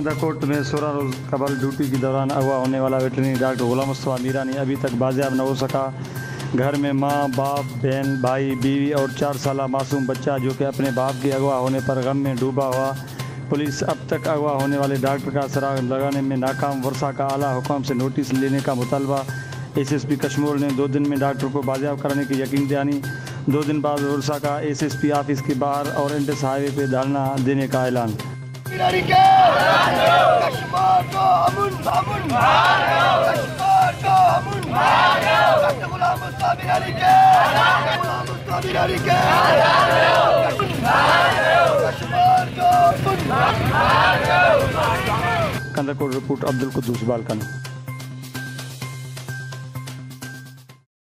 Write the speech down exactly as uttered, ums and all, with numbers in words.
कंदाकोट में सोलह रोज कबल ड्यूटी के दौरान अगवा होने वाला वेटरनरी डॉक्टर गुलाम मुस्तफा मीरानी अभी तक बाजियाब न हो सका। घर में माँ, बाप, बहन, भाई, बीवी और चार साल मासूम बच्चा जो कि अपने बाप के अगवा होने पर गम में डूबा हुआ। पुलिस अब तक अगवा होने वाले डॉक्टर का सुराग लगाने में नाकाम। वर्षा का आला हुकाम से नोटिस लेने का मुतालबा। एस एस पी कश्मीर ने दो दिन में डॉक्टर को बाजियाब कराने की यकीन दहानी। दो दिन बाद वर्षा का एस एस पी ऑफिस के बाहर और इंडस हाईवे पे धरना देने का ऐलान। कंदाकोट रिपोर्ट अब्दुल कुद्दूस बालकन।